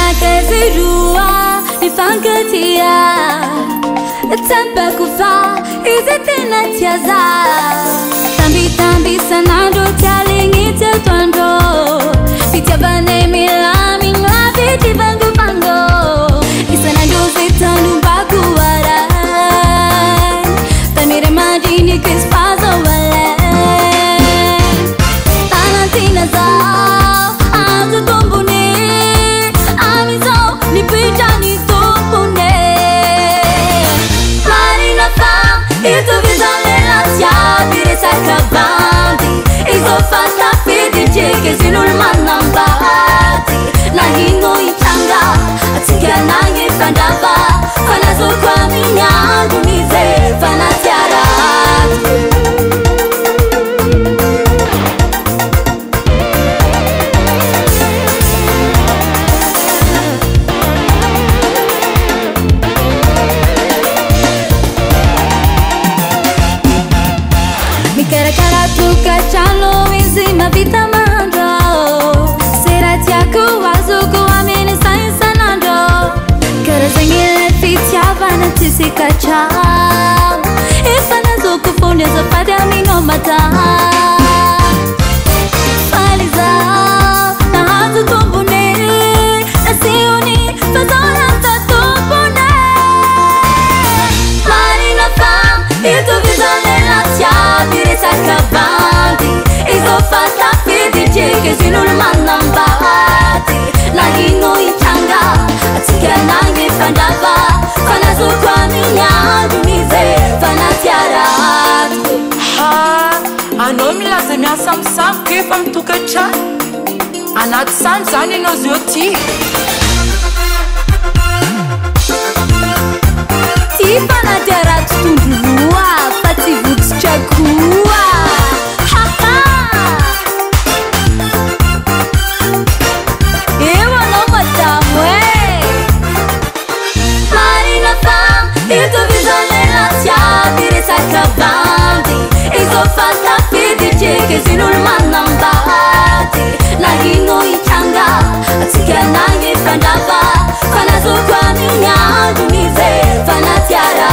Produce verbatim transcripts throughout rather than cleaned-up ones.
Zirua, nifangatia Tempa kufa, izitina tiaza Tambi tambi sanando, tialingi tia tondo Pitia bane milami, mlavi tivangu pango Isanando zitandu baku warai Tamire majini kispazo wale Tanantina zao, azu kumbuni Nipitani tumbune Marina fam Itu vizole latia Dire sakabandi Izo fasta fidi Jeke zinul manambati Nahingo itanga Atinga nange fandava Fanazo kwa minyangu Nize fanatiara Chalo inzima vita mando Serat yako wazuko amene sansanando Kara zengile fitiava na tisika chao Ifana zuko funde zapade amino mata Faliza na hazu tumbune Na siuni fazona ta tumbune Marina fam Itu vizole latia Dire sakabandi Fasta fidi jeke zinul manambati Nahingo itanga Atika nange fandava Fanazo kwa minyangu Nize fanatiara Ah, ano milaza miasamsam Kefa mitokatrano Anaty sany zany anao zio ty Ty fanatiara tondroa Fa tsy votsitra koa Sakabandi Izo fasta fidi Jeke zinul manambati Nahingo itanga Atika nange fandava Fanazo kwa minyangu Nize fanatiara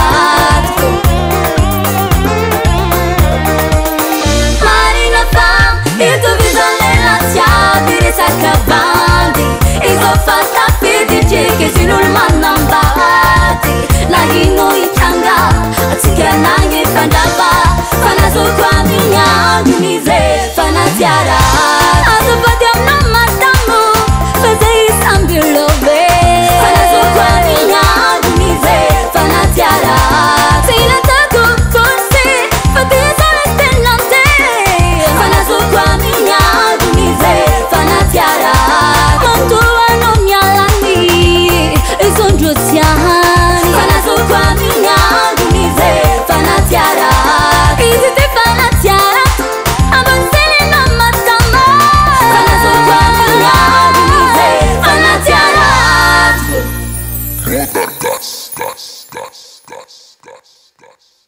Marina fam Izo vizole latia Dire sakabandi Izo fasta fidi Jeke zinul manambati Nahingo itanga Atika nange fandava Fanazo kwa minyangu Nize fanatiara Azufati amna matamu Faze isambilove Fanazo kwa minyangu Nize fanatiara Sila taku fonsi Fatiza restelante Fanazo kwa minyangu Nize fanatiara Mantu ano nyalani Izondro tiahani Fanazo kwa minyangu Nize fanatiara Izi te fanatiara Avansele na matama Fanazo kwa minyangu Nize fanatiara More than dust, dust, dust, dust, dust, dust.